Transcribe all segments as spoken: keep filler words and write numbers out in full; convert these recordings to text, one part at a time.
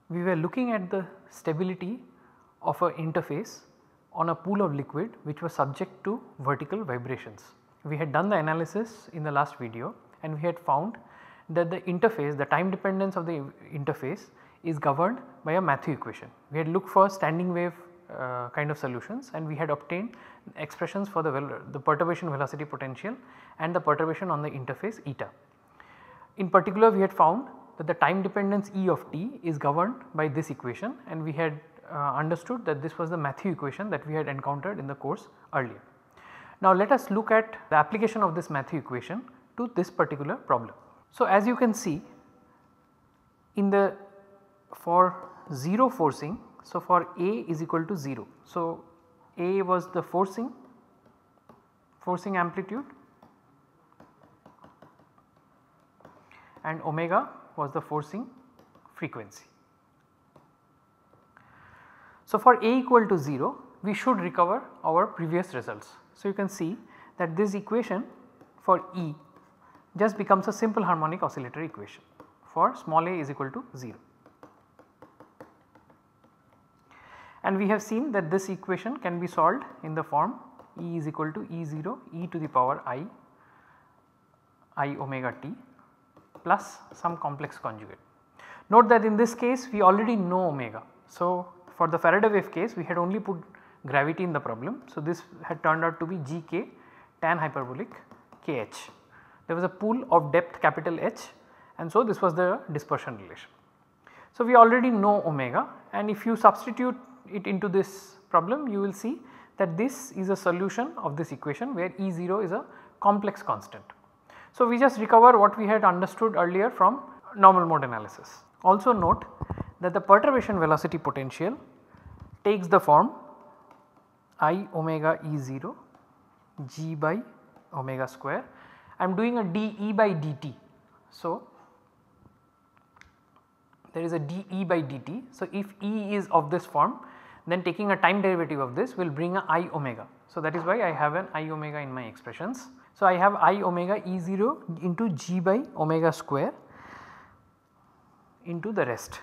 we were looking at the stability of an interface on a pool of liquid which was subject to vertical vibrations. We had done the analysis in the last video and we had found that the interface, the time dependence of the interface is governed by a Matthew equation. We had looked for standing wave uh, kind of solutions and we had obtained expressions for the, the perturbation velocity potential and the perturbation on the interface eta. In particular, we had found that the time dependence E of t is governed by this equation and we had uh, understood that this was the Matthew equation that we had encountered in the course earlier. Now let us look at the application of this Matthew equation to this particular problem. So as you can see in the for zero forcing, so for A is equal to zero. So A was the forcing, forcing amplitude and omega was the forcing frequency. So for A equal to zero we should recover our previous results. So you can see that this equation for E just becomes a simple harmonic oscillator equation for small a is equal to zero. And we have seen that this equation can be solved in the form E is equal to E zero e to the power I, I omega t plus some complex conjugate. Note that in this case we already know omega. So for the Faraday wave case we had only put gravity in the problem. So this had turned out to be G K tan hyperbolic K H. There was a pool of depth capital H and so this was the dispersion relation. So we already know omega and if you substitute it into this problem you will see that this is a solution of this equation where E zero is a complex constant. So we just recover what we had understood earlier from normal mode analysis. Also note that the perturbation velocity potential takes the form I omega E zero G by omega square. I am doing a dE by dt. So there is a dE by dt. So if E is of this form then taking a time derivative of this will bring a I omega. So that is why I have an I omega in my expressions. So I have I omega E zero into G by omega square into the rest.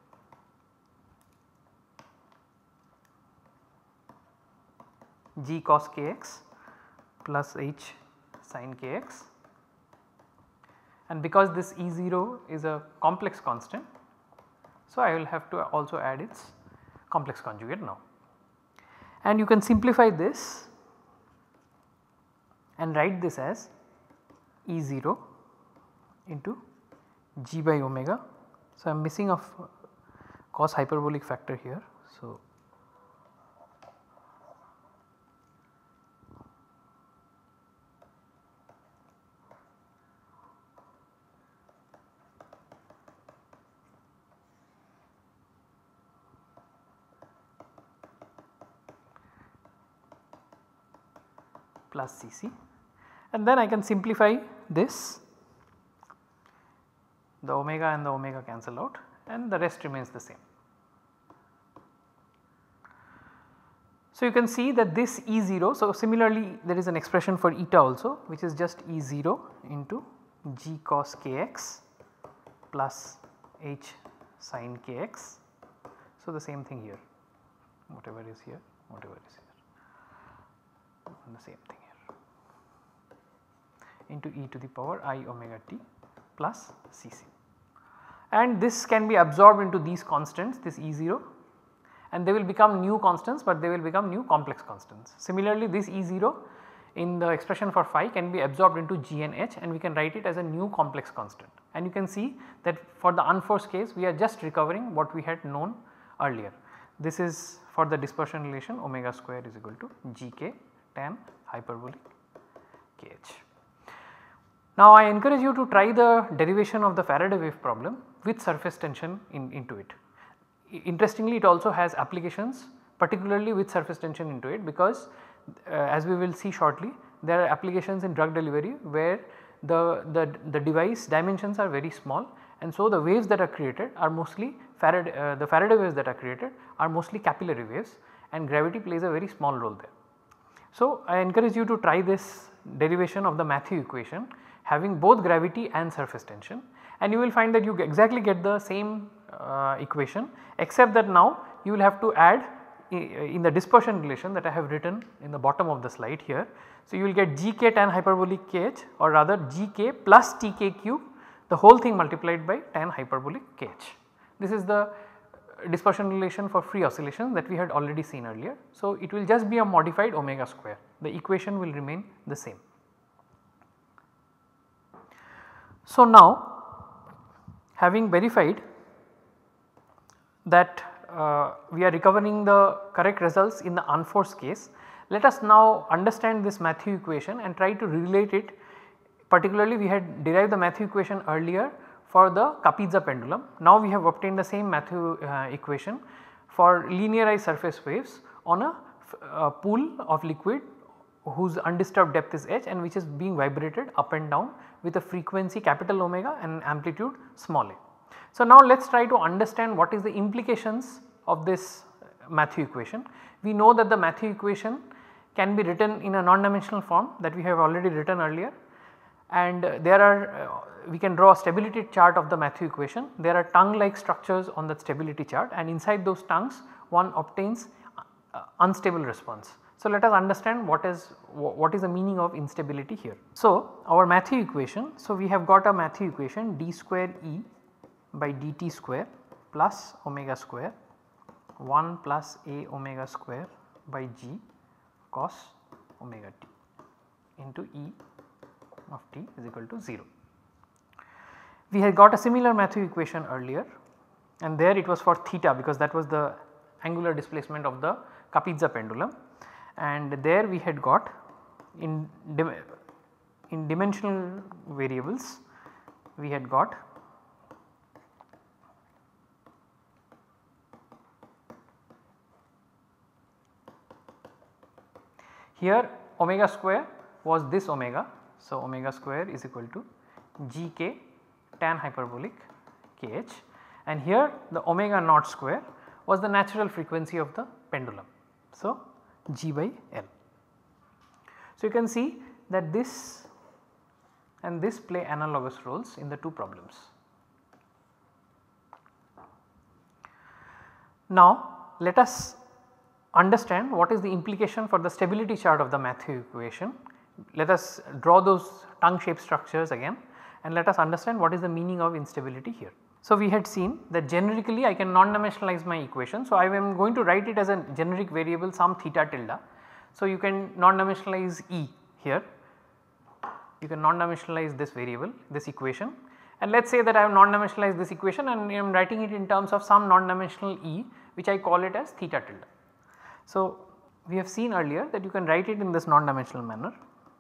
G cos kx plus H sin kx, and because this E zero is a complex constant, so I will have to also add its complex conjugate now. And you can simplify this and write this as E zero into G by omega. So, I am missing of cos hyperbolic factor here. So, plus C C, and then I can simplify this, the omega and the omega cancel out and the rest remains the same. So you can see that this E zero, so similarly there is an expression for eta also which is just E zero into G cos kx plus H sin kx. So the same thing here, whatever is here, whatever is here, and the same thing into e to the power I omega t plus C C, and this can be absorbed into these constants, this E zero, and they will become new constants, but they will become new complex constants. Similarly this E zero in the expression for phi can be absorbed into G and H and we can write it as a new complex constant, and you can see that for the unforced case we are just recovering what we had known earlier. This is for the dispersion relation omega square is equal to G K tan hyperbolic K H. Now I encourage you to try the derivation of the Faraday wave problem with surface tension in, into it. Interestingly, it also has applications particularly with surface tension into it, because uh, as we will see shortly there are applications in drug delivery where the, the, the device dimensions are very small, and so the waves that are created are mostly Faraday, uh, the Faraday waves that are created are mostly capillary waves and gravity plays a very small role there. So I encourage you to try this derivation of the Matthew equation having both gravity and surface tension, and you will find that you exactly get the same uh, equation, except that now you will have to add in the dispersion relation that I have written in the bottom of the slide here. So, you will get gk tan hyperbolic kh, or rather gk plus tk cube, the whole thing multiplied by tan hyperbolic kh. This is the dispersion relation for free oscillation that we had already seen earlier. So, it will just be a modified omega square, the equation will remain the same. So, now having verified that uh, we are recovering the correct results in the unforced case, let us now understand this Matthew equation and try to relate it. Particularly we had derived the Matthew equation earlier for the Kapitsa pendulum. Now we have obtained the same Matthew uh, equation for linearized surface waves on a, a pool of liquid whose undisturbed depth is h and which is being vibrated up and down with a frequency capital omega and amplitude small a. So, now let us try to understand what is the implications of this Matthew equation. We know that the Matthew equation can be written in a non-dimensional form that we have already written earlier, and uh, there are uh, we can draw a stability chart of the Matthew equation. There are tongue like structures on that stability chart, and inside those tongues one obtains uh, unstable response. So, let us understand what is what is the meaning of instability here. So, our Matthew equation, so we have got a Matthew equation d square E by dt square plus omega square one plus a omega square by g cos omega t into E of t is equal to zero. We had got a similar Matthew equation earlier, and there it was for theta because that was the angular displacement of the Kapitsa pendulum, and there we had got in, dim in dimensional variables we had got here omega square was this omega. So, omega square is equal to gk tan hyperbolic kh, and here the omega naught square was the natural frequency of the pendulum. So, g by L. So, you can see that this and this play analogous roles in the two problems. Now, let us understand what is the implication for the stability chart of the Matthew equation. Let us draw those tongue shaped structures again, and let us understand what is the meaning of instability here. So, we had seen that generically I can non-dimensionalize my equation. So, I am going to write it as a generic variable some theta tilde. So, you can non-dimensionalize E here, you can non-dimensionalize this variable, this equation, and let us say that I have non-dimensionalized this equation and I am writing it in terms of some non-dimensional E which I call it as theta tilde. So, we have seen earlier that you can write it in this non-dimensional manner.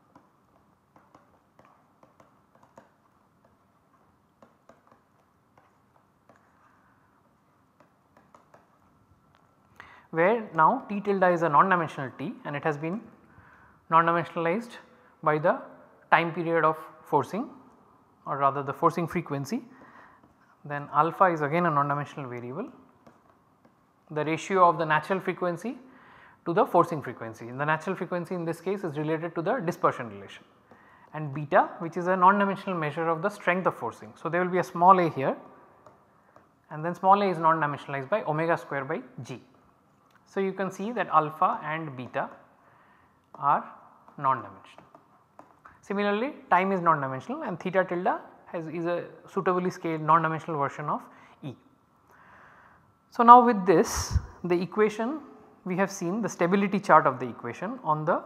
Where now t tilde is a non-dimensional t and it has been non-dimensionalized by the time period of forcing, or rather the forcing frequency. Then alpha is again a non-dimensional variable, the ratio of the natural frequency to the forcing frequency. The natural frequency in this case is related to the dispersion relation, and beta which is a non-dimensional measure of the strength of forcing. So, there will be a small a here, and then small a is non-dimensionalized by omega square by g. So, you can see that alpha and beta are non-dimensional. Similarly, time is non-dimensional and theta tilde has is a suitably scaled non-dimensional version of E. So, now with this the equation we have seen the stability chart of the equation on the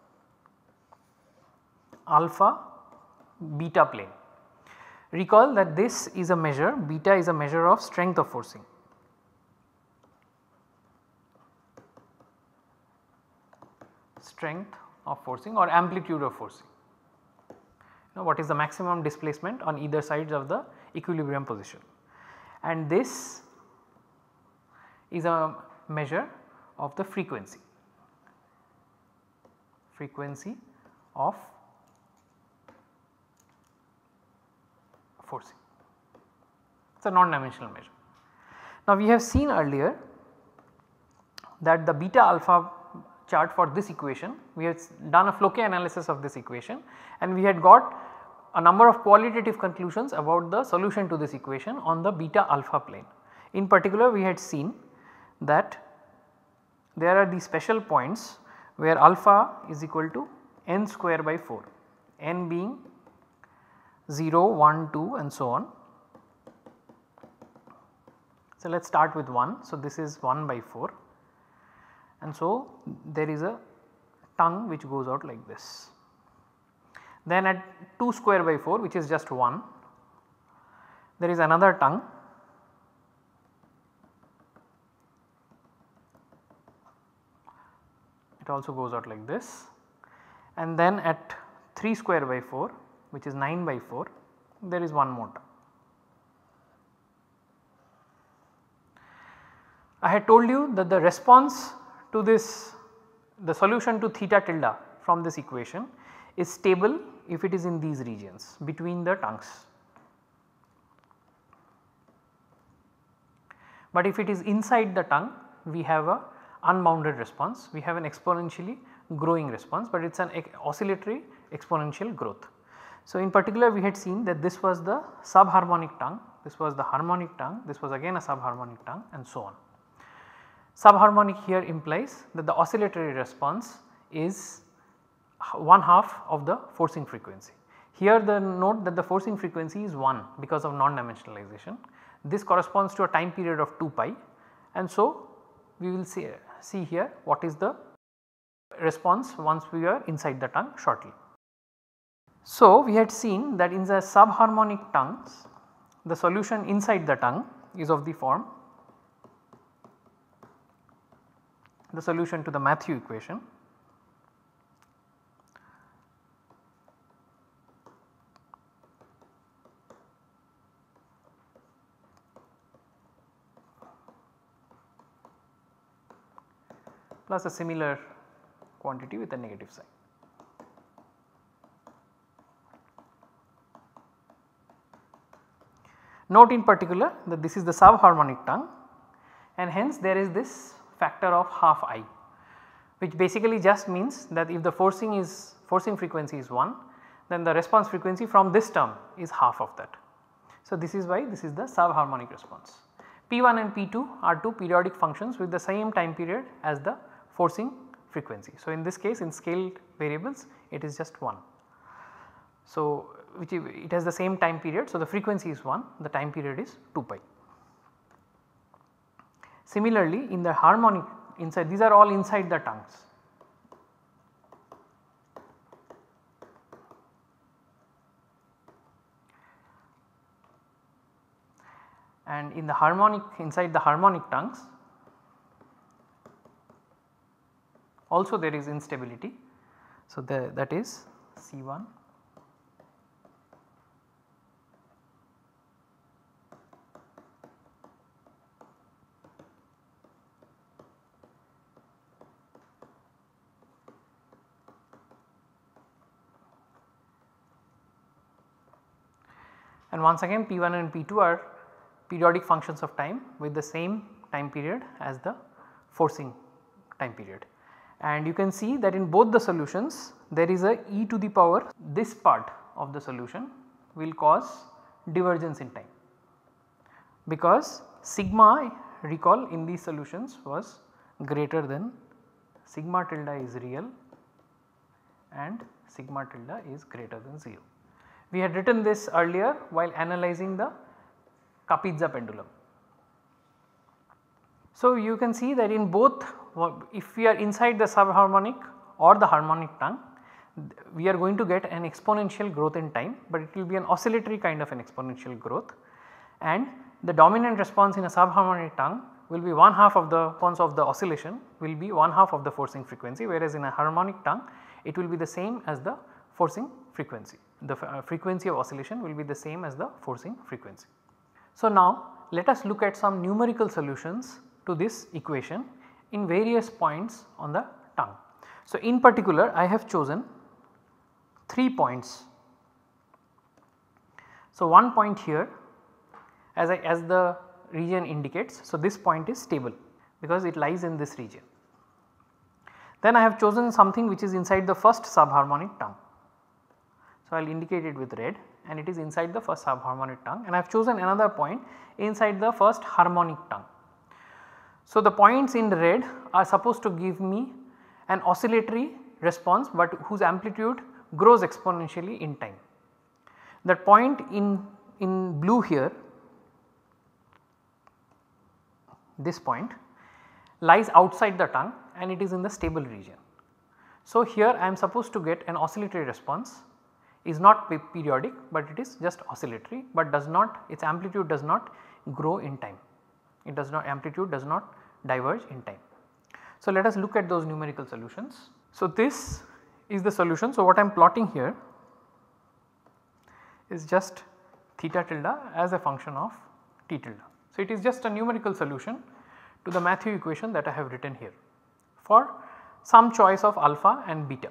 alpha beta plane. Recall that this is a measure, beta is a measure of strength of forcing. Strength of forcing or amplitude of forcing. Now, what is the maximum displacement on either sides of the equilibrium position, and this is a measure of the frequency, frequency of forcing. It is a non-dimensional measure. Now, we have seen earlier that the beta alpha chart for this equation, we have done a Floquet analysis of this equation and we had got a number of qualitative conclusions about the solution to this equation on the beta alpha plane. In particular, we had seen that there are these special points where alpha is equal to n square by four, n being zero, one, two and so on. So, let us start with one. So, this is one by four and so there is a tongue which goes out like this. Then at two square by four, which is just one, there is another tongue it also goes out like this, and then at three square by four, which is nine by four, there is one more tongue. I had told you that the response to this, the solution to theta tilde from this equation is stable if it is in these regions between the tongues. But if it is inside the tongue, we have a unbounded response, we have an exponentially growing response, but it is an oscillatory exponential growth. So, in particular we had seen that this was the sub-harmonic tongue, this was the harmonic tongue, this was again a sub-harmonic tongue and so on. Sub-harmonic here implies that the oscillatory response is one half of the forcing frequency. Here the note that the forcing frequency is one because of non-dimensionalization. This corresponds to a time period of two pi, and so we will see, see here what is the response once we are inside the tongue shortly. So, we had seen that in the sub-harmonic tongues the solution inside the tongue is of the form, the solution to the Matthew equation plus a similar quantity with a negative sign. Note in particular that this is the sub-harmonic tongue and hence there is this factor of half I, which basically just means that if the forcing is forcing frequency is one, then the response frequency from this term is half of that. So, this is why this is the sub-harmonic response. P one and P two are two periodic functions with the same time period as the forcing frequency. So, in this case in scaled variables it is just one. So, which it has the same time period. So, the frequency is one, the time period is two pi. Similarly, in the harmonic inside, these are all inside the tongues. And in the harmonic inside the harmonic tongues also there is instability. So, the, that is C one. And once again P one and P two are periodic functions of time with the same time period as the forcing time period. And you can see that in both the solutions there is a e to the power, this part of the solution will cause divergence in time, because sigma, recall, in these solutions was greater than sigma tilde is real and sigma tilde is greater than zero. We had written this earlier while analyzing the Kapitza pendulum. So, you can see that in both, if we are inside the subharmonic or the harmonic tongue, we are going to get an exponential growth in time, but it will be an oscillatory kind of an exponential growth, and the dominant response in a subharmonic tongue will be one half of the response of the oscillation will be one half of the forcing frequency, whereas in a harmonic tongue it will be the same as the forcing frequency. The uh, frequency of oscillation will be the same as the forcing frequency. So, now let us look at some numerical solutions to this equation in various points on the tongue. So, in particular I have chosen three points. So, one point here as, I, as the region indicates. So, this point is stable because it lies in this region. Then I have chosen something which is inside the first subharmonic tongue. So, I will indicate it with red. and it is inside the first sub-harmonic tongue, and I have chosen another point inside the first harmonic tongue. So, the points in red are supposed to give me an oscillatory response, but whose amplitude grows exponentially in time. That point in, in blue here, this point lies outside the tongue and it is in the stable region. So, here I am supposed to get an oscillatory response, is not pe periodic, but it is just oscillatory, but does not, its amplitude does not grow in time, it does not, amplitude does not diverge in time. So, let us look at those numerical solutions. So, this is the solution. So, what I am plotting here is just theta tilde as a function of t tilde. So, it is just a numerical solution to the Matthew equation that I have written here for some choice of alpha and beta.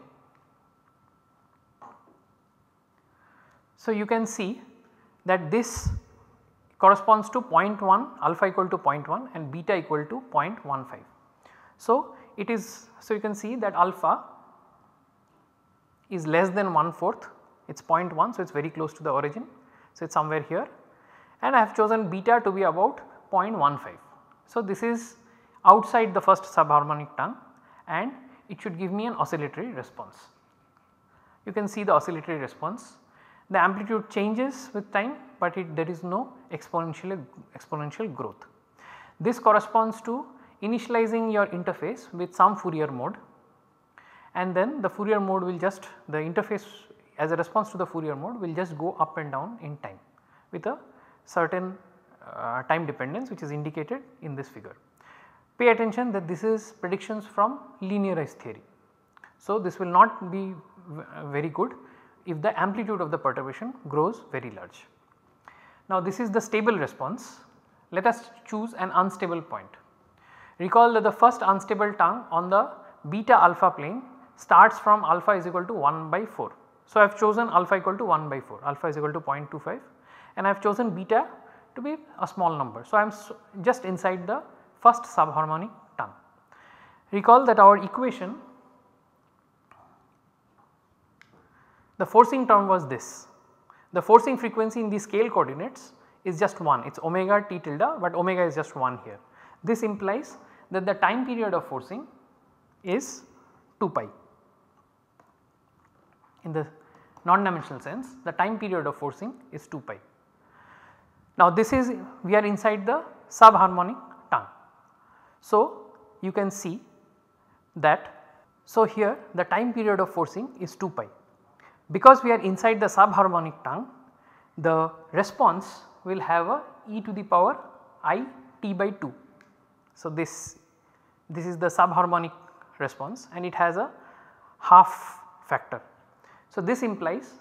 So, you can see that this corresponds to zero point one, alpha equal to zero point one and beta equal to zero point one five. So, it is, so you can see that alpha is less than one fourth, it is zero point one, so it is very close to the origin. So, it is somewhere here, and I have chosen beta to be about zero point one five. So, this is outside the first subharmonic tongue and it should give me an oscillatory response. You can see the oscillatory response. The amplitude changes with time, but it, there is no exponential, exponential growth. This corresponds to initializing your interface with some Fourier mode, and then the Fourier mode will just, the interface as a response to the Fourier mode will just go up and down in time with a certain uh, time dependence which is indicated in this figure. Pay attention that this is predictions from linearized theory. So, this will not be very good if the amplitude of the perturbation grows very large. Now, this is the stable response. Let us choose an unstable point. Recall that the first unstable tongue on the beta alpha plane starts from alpha is equal to one by four. So, I have chosen alpha equal to one by four, alpha is equal to zero point two five, and I have chosen beta to be a small number. So, I am just inside the first subharmonic tongue. Recall that our equation, the forcing term was this. The forcing frequency in the scale coordinates is just one, it is omega t tilde, but omega is just one here. This implies that the time period of forcing is two pi. In the non-dimensional sense, the time period of forcing is two pi. Now, this is, we are inside the subharmonic tongue. So, you can see that, so here the time period of forcing is two pi. Because we are inside the subharmonic tongue, the response will have a e to the power I t by two. So, this, this is the subharmonic response and it has a half factor. So, this implies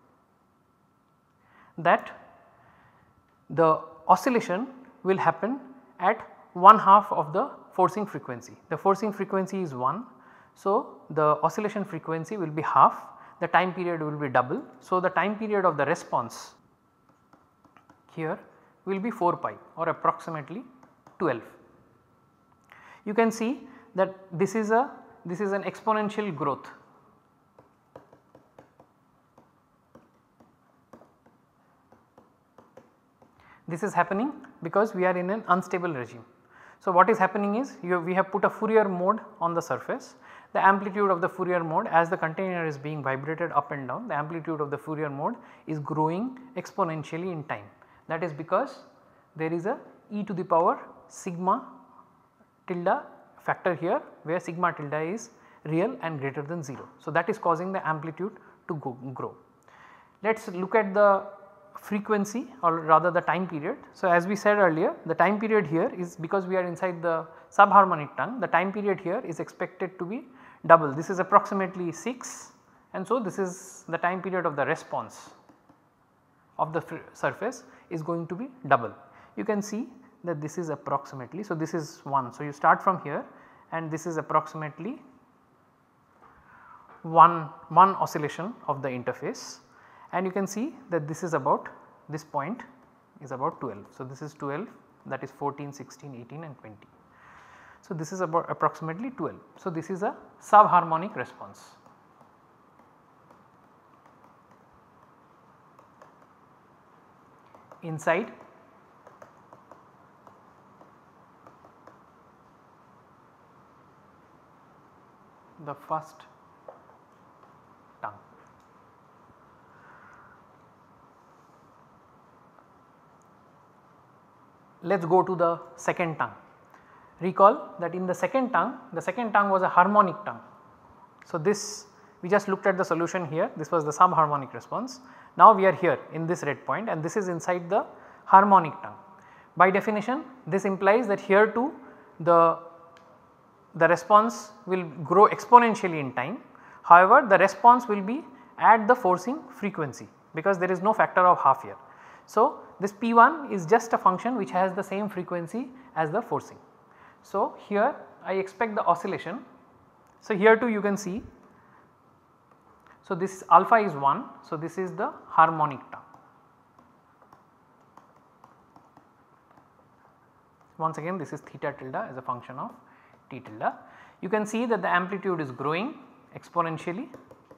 that the oscillation will happen at one half of the forcing frequency. The forcing frequency is one. So, the oscillation frequency will be half, the time period will be double. So, the time period of the response here will be four pi or approximately twelve. You can see that this is a, this is an exponential growth. This is happening because we are in an unstable regime. So, what is happening is you, we have put a Fourier mode on the surface. The amplitude of the Fourier mode, as the container is being vibrated up and down, the amplitude of the Fourier mode is growing exponentially in time. That is because there is a e to the power sigma tilde factor here, where sigma tilde is real and greater than zero. So, that is causing the amplitude to go, grow. Let us look at the frequency or rather the time period. So, as we said earlier, the time period here is, because we are inside the subharmonic tongue, the time period here is expected to be double. This is approximately six, and so this is the time period of the response of the surface is going to be double. You can see that this is approximately, so this is one. So, you start from here and this is approximately one, one oscillation of the interface, and you can see that this is about, this point is about twelve. So, this is twelve, that is fourteen, sixteen, eighteen and twenty. So, this is about approximately twelve. So, this is a subharmonic response. inside the first tongue. Let us go to the second tongue. Recall that in the second tongue, the second tongue was a harmonic tongue. So, this we just looked at the solution here, this was the sub-harmonic response. Now, we are here in this red point and this is inside the harmonic tongue. By definition, this implies that here too the, the response will grow exponentially in time. However, the response will be at the forcing frequency because there is no factor of half here. So, this P one is just a function which has the same frequency as the forcing. So, here I expect the oscillation. So, here too you can see. So, this alpha is one. So, this is the harmonic tongue. Once again this is theta tilde as a function of T tilde. You can see that the amplitude is growing exponentially.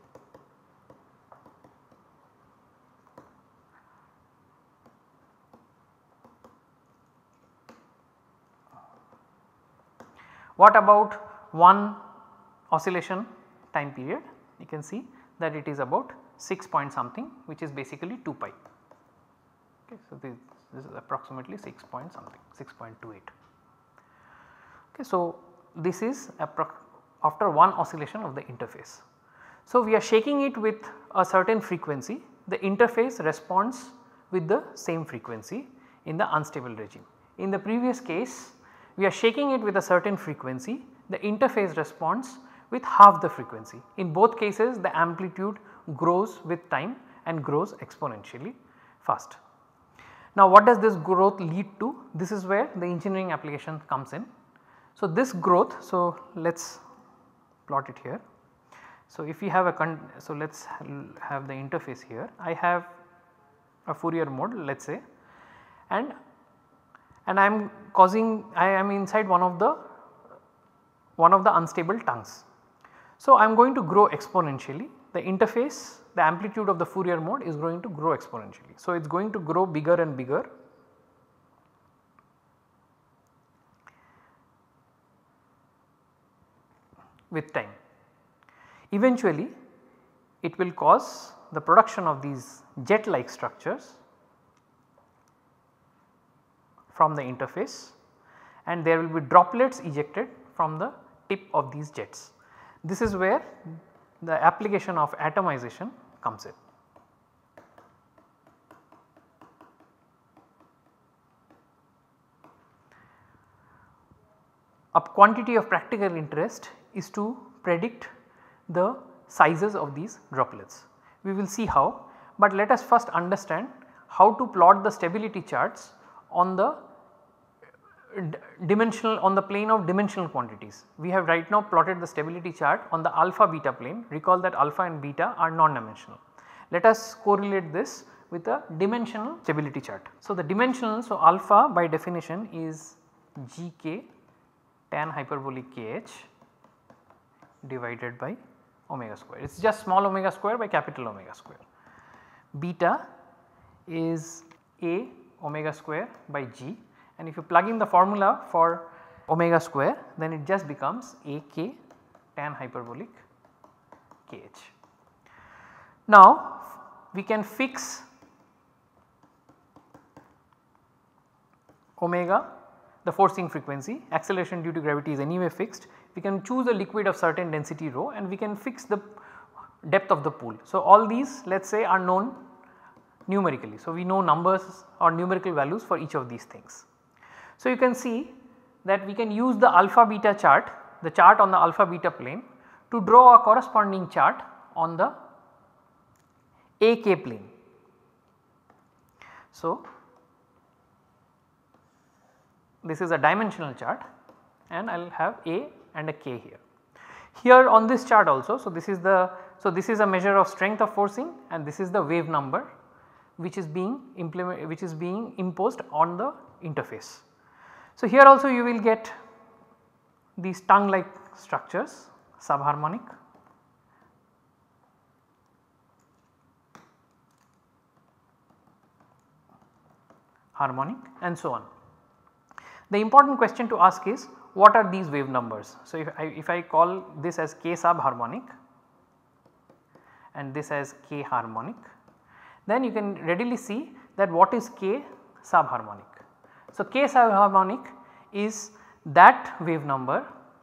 What about one oscillation time period? You can see that it is about six point something, which is basically two pi. Okay, so, this, this is approximately six point something, six point two eight. Okay, so, this is after one oscillation of the interface. So, we are shaking it with a certain frequency, the interface responds with the same frequency in the unstable regime. In the previous case, we are shaking it with a certain frequency, the interface responds with half the frequency. In both cases the amplitude grows with time and grows exponentially fast. Now what does this growth lead to? This is where the engineering application comes in. So this growth, so let us plot it here. So if we have a, con so let us have the interface here, I have a Fourier mode let us say, and and I am causing, I am inside one of the one of the unstable tongues. So I am going to grow exponentially, the interface, the amplitude of the Fourier mode is going to grow exponentially. So it is going to grow bigger and bigger with time. Eventually it will cause the production of these jet like structures from the interface and there will be droplets ejected from the tip of these jets. This is where the application of atomization comes in. A quantity of practical interest is to predict the sizes of these droplets. We will see how, but let us first understand how to plot the stability charts on the dimensional on the plane of dimensional quantities. We have right now plotted the stability chart on the alpha beta plane. Recall that alpha and beta are non-dimensional. Let us correlate this with a dimensional stability chart. So the dimensional, so alpha by definition is gk tan hyperbolic kh divided by omega square. It is just small omega square by capital omega square. Beta is a omega square by g, and if you plug in the formula for omega square then it just becomes ak tan hyperbolic kh. Now we can fix omega, the forcing frequency, acceleration due to gravity is anyway fixed. We can choose a liquid of certain density rho and we can fix the depth of the pool. So all these let us say are known numerically. So we know numbers or numerical values for each of these things. So you can see that we can use the alpha beta chart, the chart on the alpha beta plane to draw a corresponding chart on the ak plane. So this is a dimensional chart and I will have a and a k here. Here on this chart also, so this is the, so this is a measure of strength of forcing and this is the wave number which is being implement, which is being imposed on the interface. So here also you will get these tongue like structures, sub-harmonic, harmonic and so on. The important question to ask is what are these wave numbers. So, if I, if I call this as k sub-harmonic and this as k harmonic, then you can readily see that what is k sub-harmonic. So, k sub-harmonic is that wave number.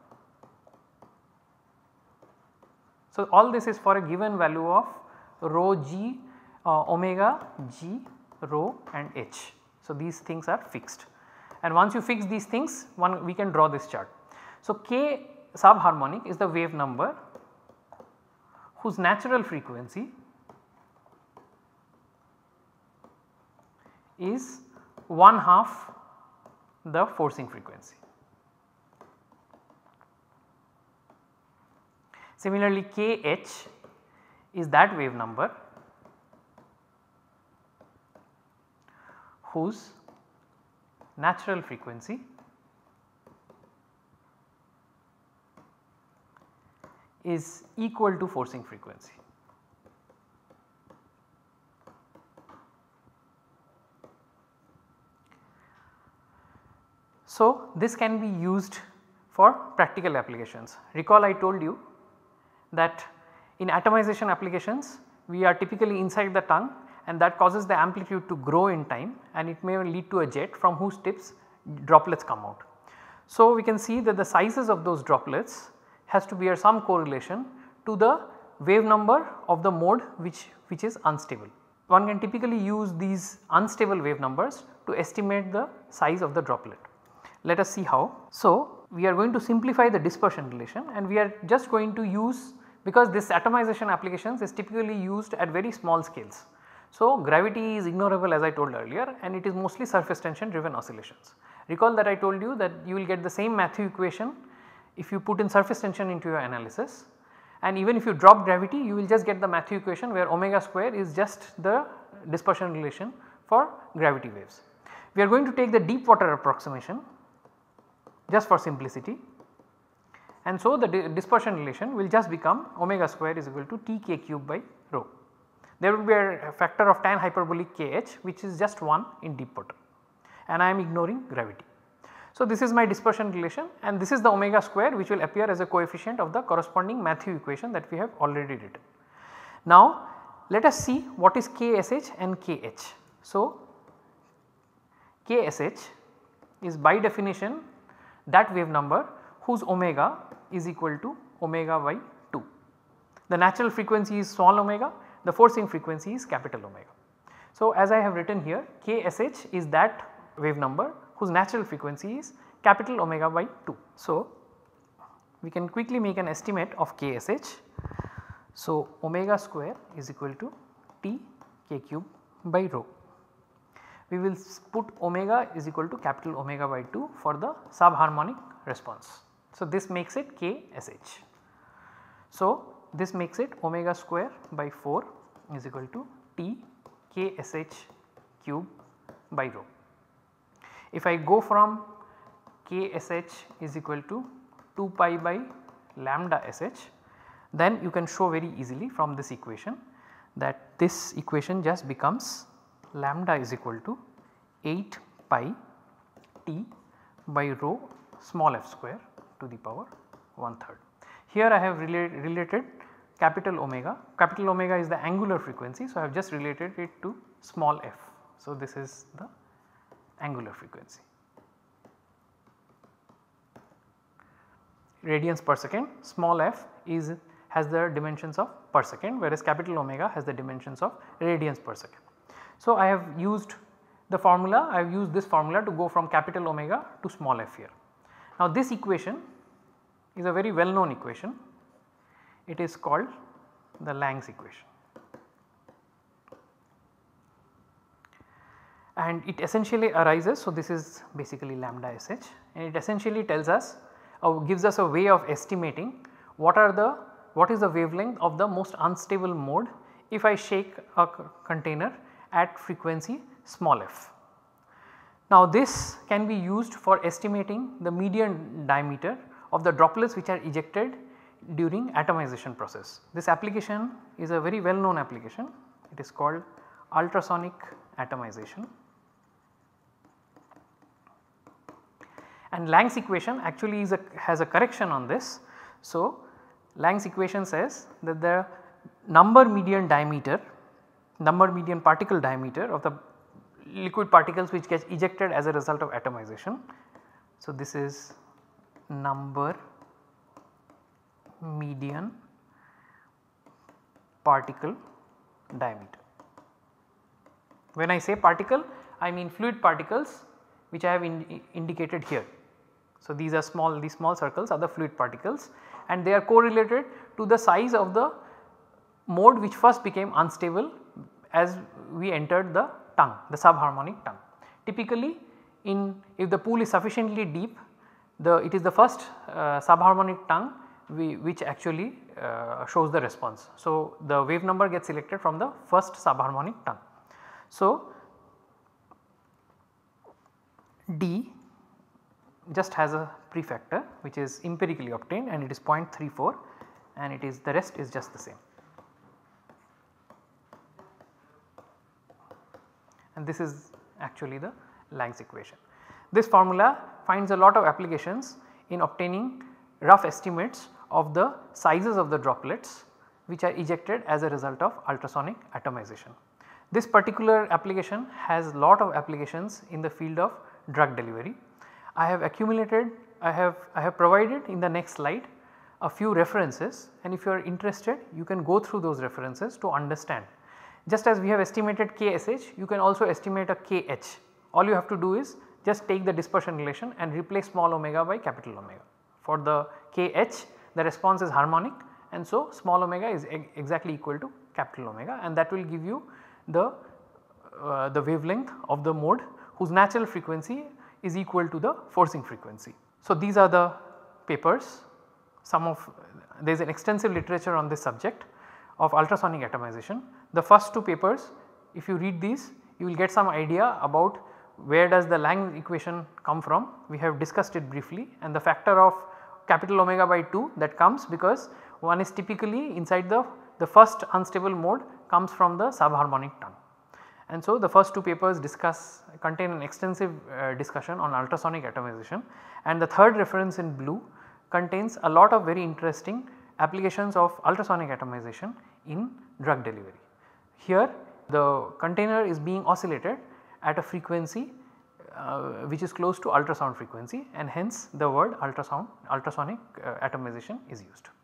So, all this is for a given value of rho g, uh, omega g, rho and h. So, these things are fixed, and once you fix these things, one we can draw this chart. So, k sub-harmonic is the wave number whose natural frequency is one half the forcing frequency. Similarly, kh is that wave number whose natural frequency is equal to forcing frequency. So, this can be used for practical applications. Recall I told you that in atomization applications we are typically inside the tongue, and that causes the amplitude to grow in time, and it may lead to a jet from whose tips droplets come out. So, we can see that the sizes of those droplets has to bear some correlation to the wave number of the mode which, which is unstable. One can typically use these unstable wave numbers to estimate the size of the droplet. Let us see how. So, we are going to simplify the dispersion relation, and we are just going to use, because this atomization applications is typically used at very small scales. So, gravity is ignorable as I told earlier, and it is mostly surface tension driven oscillations. Recall that I told you that you will get the same Matthew equation if you put in surface tension into your analysis, and even if you drop gravity you will just get the Matthew equation where omega square is just the dispersion relation for gravity waves. We are going to take the deep water approximation just for simplicity, and so the di dispersion relation will just become omega square is equal to T k cube by rho. There will be a factor of tan hyperbolic kh which is just one in deep water, and I am ignoring gravity. So, this is my dispersion relation, and this is the omega square which will appear as a coefficient of the corresponding Matthew equation that we have already written. Now, let us see what is ksh and kh. So, ksh is by definition that wave number whose omega is equal to omega by two. The natural frequency is small omega, the forcing frequency is capital omega. So, as I have written here, ksh is that wave number whose natural frequency is capital omega by two. So, we can quickly make an estimate of ksh. So, omega square is equal to T k cube by rho. We will put omega is equal to capital omega by two for the sub-harmonic response. So, this makes it ksh. So, this makes it omega square by four is equal to T ksh cube by rho. If I go from ksh is equal to two pi by lambda sh, then you can show very easily from this equation that this equation just becomes lambda is equal to eight pi T by rho small f square to the power one third. Here I have relate, related capital omega, capital omega is the angular frequency. So, I have just related it to small f. So, this is the angular frequency. Radians per second, small f is has the dimensions of per second, whereas capital omega has the dimensions of radians per second. So, I have used the formula, I have used this formula to go from capital omega to small f here. Now, this equation is a very well known equation, it is called the Lang's equation, and it essentially arises. So, this is basically lambda sh, and it essentially tells us or gives us a way of estimating what are the what is the wavelength of the most unstable mode if I shake a container at frequency small f. Now, this can be used for estimating the median diameter of the droplets which are ejected during atomization process. This application is a very well known application, it is called ultrasonic atomization. and Lang's equation actually is a has a correction on this. So, Lang's equation says that the number median diameter, number median particle diameter of the liquid particles which gets ejected as a result of atomization. So, this is number median particle diameter. When I say particle, I mean fluid particles which I have in indicated here. So, these are small, these small circles are the fluid particles and they are correlated to the size of the mode which first became unstable as we entered the tongue, the subharmonic tongue. Typically, in if the pool is sufficiently deep, the it is the first uh, subharmonic tongue we, which actually uh, shows the response. So, the wave number gets selected from the first subharmonic tongue. So, D just has a prefactor which is empirically obtained and it is zero point three four and it is the rest is just the same. And this is actually the Lang's equation. This formula finds a lot of applications in obtaining rough estimates of the sizes of the droplets which are ejected as a result of ultrasonic atomization. This particular application has lot of applications in the field of drug delivery. I have accumulated, I have, I have provided in the next slide a few references, and if you are interested you can go through those references to understand. Just as we have estimated K S H, you can also estimate a K H. All you have to do is just take the dispersion relation and replace small omega by capital omega. For the K H, the response is harmonic and so small omega is e exactly equal to capital omega, and that will give you the, uh, the wavelength of the mode whose natural frequency is equal to the forcing frequency. So, these are the papers, some of there is an extensive literature on this subject of ultrasonic atomization. The first two papers, if you read these, you will get some idea about where does the Lang equation come from. We have discussed it briefly, and the factor of capital omega by two that comes because one is typically inside the, the first unstable mode comes from the subharmonic tongue. And so, the first two papers discuss contain an extensive uh, discussion on ultrasonic atomization, and the third reference in blue contains a lot of very interesting applications of ultrasonic atomization in drug delivery. Here the container is being oscillated at a frequency uh, which is close to ultrasound frequency, and hence the word ultrasound ultrasonic uh, atomization is used.